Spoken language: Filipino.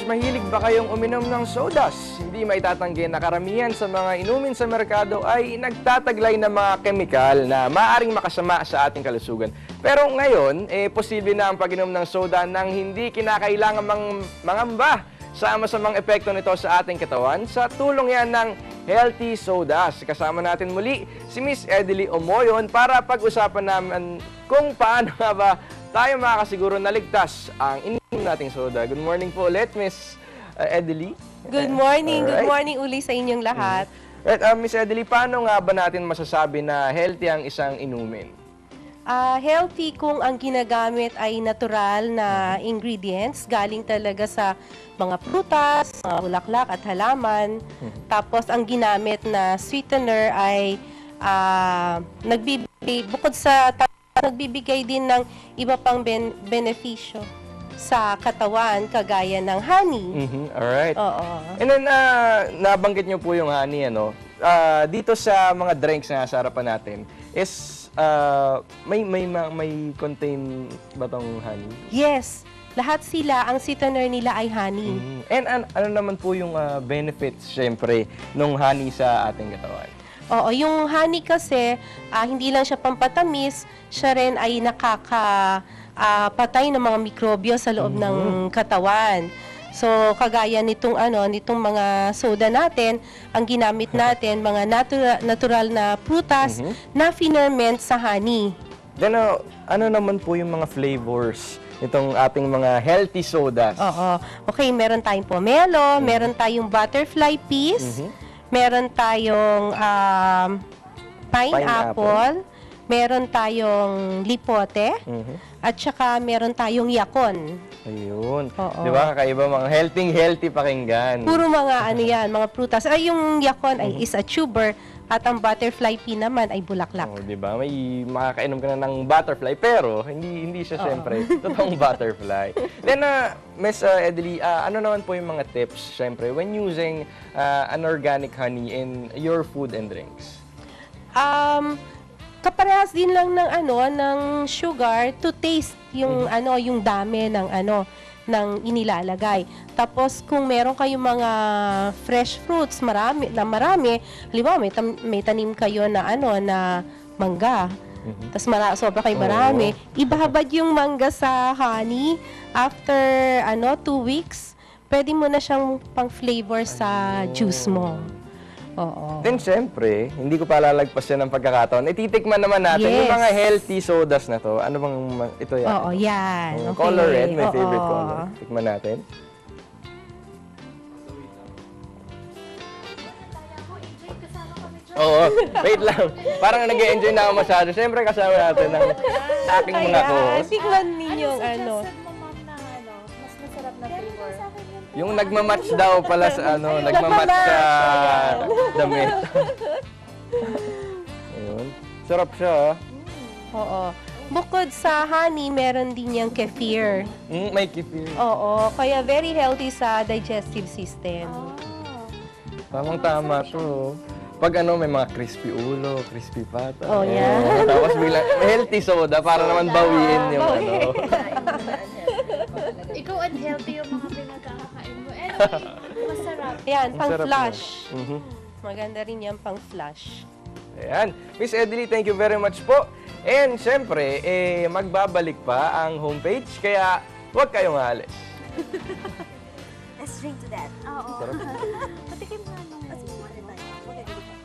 Lods, mahilig ba kayong uminom ng sodas? Hindi maitatanggi na karamihan sa mga inumin sa merkado ay nagtataglay ng mga kemikal na maaaring makasama sa ating kalusugan. Pero ngayon, posible na ang pag-inom ng soda nang hindi kinakailangan mangamba sa masamang epekto nito sa ating katawan sa tulong yan ng Healthy Sodas. Kasama natin muli si Miss Edely Omoyon para pag-usapan namin kung paano nga ba tayo makakasiguro na ligtas ang ininom nating soda. Good morning po ulit, Miss Edely. Good morning. Alright. Good morning uli sa inyong lahat. Right, Miss Edely, paano nga ba natin masasabi na healthy ang isang inumin? Healthy kung ang ginagamit ay natural na ingredients, galing talaga sa mga prutas, mga bulaklak at halaman. Tapos ang ginamit na sweetener ay bukod sa nagbibigay din ng iba pang benepisyo sa katawan, kagaya ng honey. Alright. Oo. And then, nabanggit niyo po yung honey, ano? Dito sa mga drinks na sa harapan natin, is may contain ba tong honey? Yes. Lahat sila, ang sweetener nila ay honey. And ano naman po yung benefits, syempre, nung honey sa ating katawan? Oo, yung honey kasi, hindi lang siya pampatamis, siya rin ay nakakapatay ng mga mikrobyo sa loob ng katawan. So, kagaya nitong mga soda natin, ang ginamit natin, mga natural na prutas na ferment sa honey. Then, ano naman po yung mga flavors itong ating mga healthy sodas? Oo. Okay, meron tayong pomelo, meron tayong butterfly peas, meron tayong pineapple, meron tayong lipote, at saka meron tayong yakon. Ayun. Oo. Di ba, kakaiba, mga healthy pakinggan. Puro mga mga prutas. Ay, yung yakon ay is a tuber, at ang butterfly pea naman ay bulaklak. Oh, di ba? May makakainom ka na ng butterfly, pero hindi siya siyempre totoong butterfly. Then, Miss Edely, ano naman po yung mga tips, siyempre, when using an organic honey in your food and drinks? Kaparehas din lang ng sugar to taste yung yung dami ng inilalagay. Tapos kung meron kayong mga fresh fruits, marami, halimbawa may tanim kayo na na mangga. Tapos sobra kayo marami. Ibahabad yung mangga sa honey. After 2 weeks, pwede mo na siyang pang-flavor sa juice mo. Oo. Then, siyempre, hindi ko palalagpasan ng pagkakataon. Ititikman naman natin yung mga healthy sodas na to. Ano bang ito yan? Oo, yan. Okay. Color red, my favorite color. Tikman natin. Oo, wait lang. Parang nag-e-enjoy na ako masyado. Siyempre, kasama natin ng aking mga co-host. Tikman ninyo Suggested mo, ma'am, na mas masarap na flavor. Yung nagmamatch daw pala sa nagmamatch sa damit. Ayun. Sarap siya, Oo. Bukod sa honey, meron din yung kefir. may kefir. Oo, kaya very healthy sa digestive system. Tamang-tama to. Pag may mga crispy ulo, crispy pata. Oh, yan. Tapos biglang healthy soda para naman bawiin yung Ikaw unhealthy yung mga pinagkakakain mo. Anyway, masarap. Yan, Masarap pang-flush. yan. Maganda rin yan pang-flush. Ayan. Miss Edely, thank you very much po. And syempre, magbabalik pa ang homepage, kaya huwag kayong aalis. Let's drink to that. Oo. Sarap. Patikim nga nung. Kasi kumali tayo. Okay,